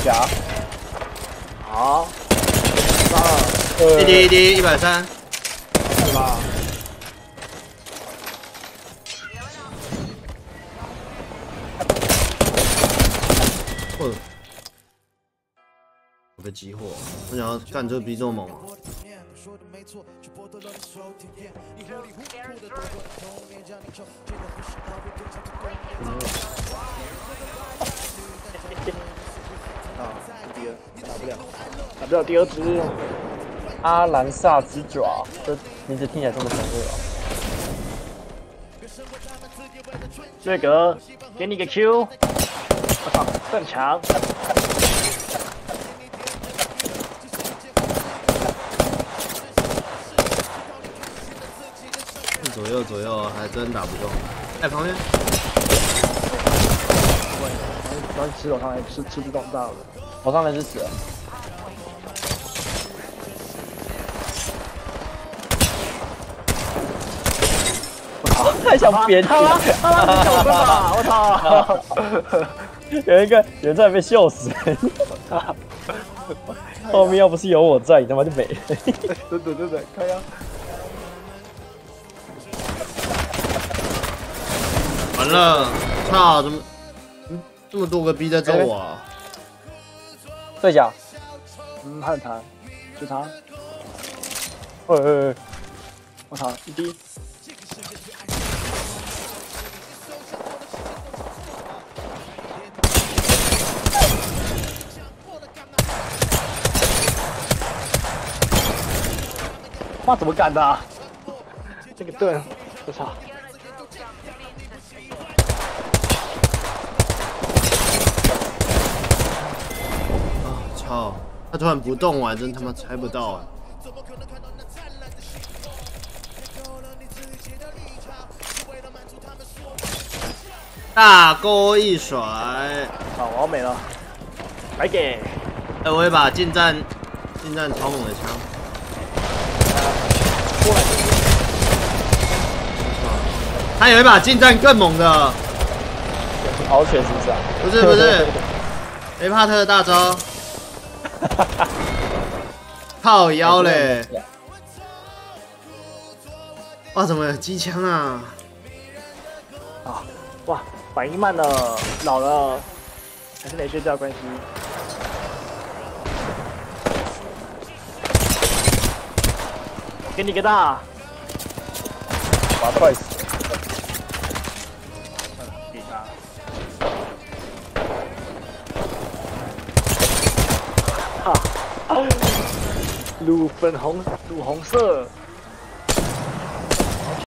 夹。 好 ，1D 130， 是吧？ 我被激活，我想要干这个逼这么猛啊！ 第二打不了第二只。 阿兰萨之爪，这名字听起来这么恐怖啊！ 瑞格，给你个 Q， 我操，更强！ 左右还真打不动。在旁边， 然后吃楼上来吃不动到了， 楼上那只死了。太想扁他了！ 你小笨吧！我操！ 有一个人在被笑死，后面要不是有我在，你他妈就没了。 真的，看呀！ 完了，操！怎么这么多个 B 在揍我啊？ 对角， 他很弹，就他。我操，1D。妈怎么敢的、啊？这个盾，我操！ 啊操！他突然不动，我还真他妈猜不到啊！大钩一甩， 好，我要没了，来给！ 哎，我有一把近战超猛的枪。他有一把近战更猛的， 獒犬是不是啊？ 不是，雷帕特的大招，靠腰嘞！哇，怎么有机枪啊？ 啊，哇，反应慢了，老了，还是没睡觉关系。给你个大， 把他踹死。 给他。哈，乳粉红，乳红色。